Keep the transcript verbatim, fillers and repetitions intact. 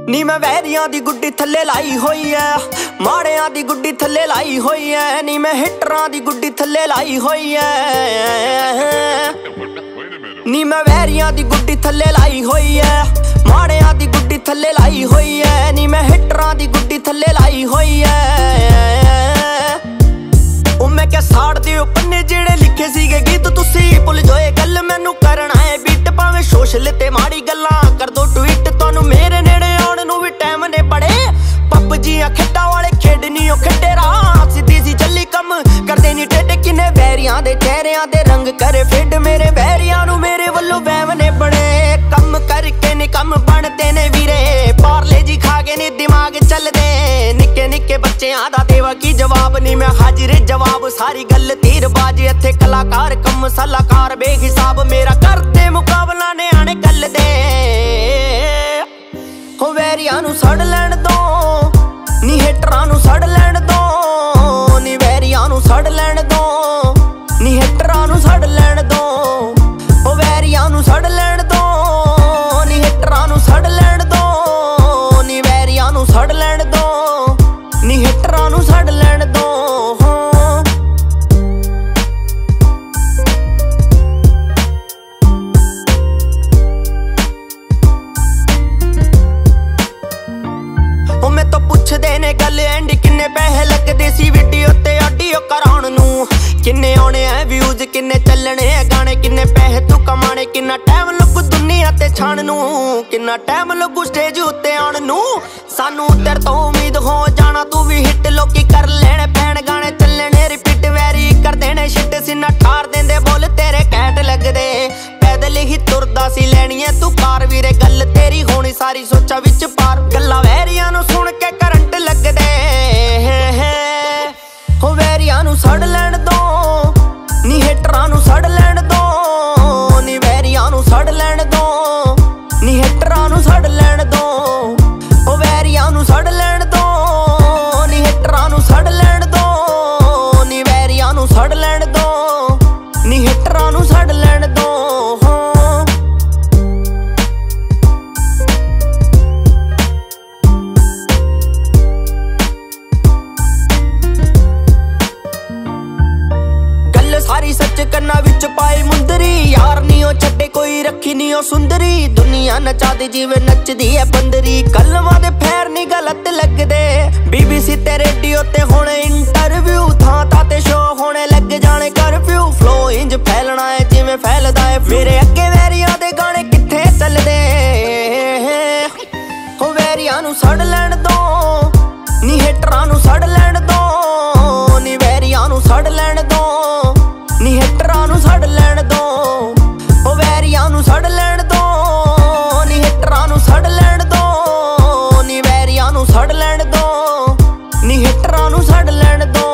नी मैं वैरियां दी गुड्डी थल्ले लाई होई है, माड़ियां दी गुड्डी थल्ले लाई होई है। नी मैं हिटरां दी गुड्डी थल्ले लाई होई है। नी मैं वैरियां दी गुड्डी थल्ले लाई होई है, माड़ियां दी गुड्डी थल्ले लाई होई है। नी मैं हिटरां दी गुड्डी थल्ले लाई होई है। ओ मैं क्या साड़ दे पन्ने जेड़े लिखे सीगे गीत तुसी भुल जाओ गल मैनू करना है बीट। भावें सोशल ते माड़ी गल्लां कर दो ट्वीट, तुहानू मेरे नेड़े आउण नू भी टाइम ने बड़े। पबजियां खेडां वाले खेडनी ओ खेडे राह सीधी सी चली कम करदे नी टेढ़े। किन्ने वैरियां दे चेहरियां दे रंग करे फेड, मेरे वैरियां नू मेरे वल्लों वहम ने बड़े। कम करके नी कम बनदे ने वीरे, पार्ले जी खा के नी दिमाग चलदे। निक्के निक्के बच्चेआं दा देवा की जवाब, नी मैं हाजिर जवाब सारी गल तीरबाज। इत्थे कलाकार कम सलाहकार बेहिसाब, मेरा करते मुकाबला ने आने गल दे। हो वैरियां नू सड़ लैण दो, नी हिटरां नू सड़ लैण दो। नी वैरियां नू सड़ लैण दो, नी हिटरां नू सड़ लैण दो। हो वैरियां नू सड़ लैण दो, नी हिटरां नू सड़ लैण दो। नी वैरियां नू सड़ लैण दो, नी हिटरां नू सड़ लैण दो। ने गल एंड किन्ने पैसे लगदे सी वीडियो ते ऑडियो कराउण नू। किन्ने आने है व्यूज किन्ने चलने है गाने, किन्ने पैसे तू कमाने। किन्ना टाइम लगू दुनिया ते छाण नू, किन्ना टाइम लगू स्टेज उत्ते आउण नू। सानू तेरे तो उम्मीद हो जाना तू भी हिट, लोकी कर लेने पैण गाने चलने रिपीट। वैरी कर देने शिट सीना ठार देंदे बोल तेरे कैंट लगदे। पैदल ही तुरदा सी लैनी है तू कार वीरे, गल तेरी होनी सारी सोचा विच पार। गल्लां वैरियां नू सुन के करंट लगदे। हो वैरियां नू सड़ लैण दो, नी हिटरां नू सड़ लैण दो। नी वैरियां नू सड़ लैण दो, नी हिटरां नू सड़ लैण दो। हो वैरियां नू सड़ लैण दो, नी हिटरां नू सड़ लैण दो। नी वैरियां नू सड़ लैण दो, नी हिटरां नू सड़ लैण दो। सारी सच कन्ना विच पाए मुंदरी, यार नी ओ छड्डे कोई रखी नी ओ सुंदरी। दुनिया नचा दी जिवें नचदी है बंदरी, कलमां दे फैर नी गलत लगदे। बीबीसी ते रेडियो ते हुण इंटरव्यू, थां थां ते शो होने लग जाने करफ्यू। फ्लो इंज फैलना है जिवें फैलदा है, मेरे अगे वैरियां दे गाने कित्थे चलदे। हो वैरियां नू सड़ लैण दो, नी हिटरां नू सड़ लैण दो। नी वैरियां नू सड़ लैण दो, नी हिटरां नू सड़ लैण दो। हो वैरियां नू सड़ लैण दो, नी हिटरां नू सड़ लैण दो। नी वैरियां नू सड़ लैण दो, नी हिटरां नू सड़ लैण दो।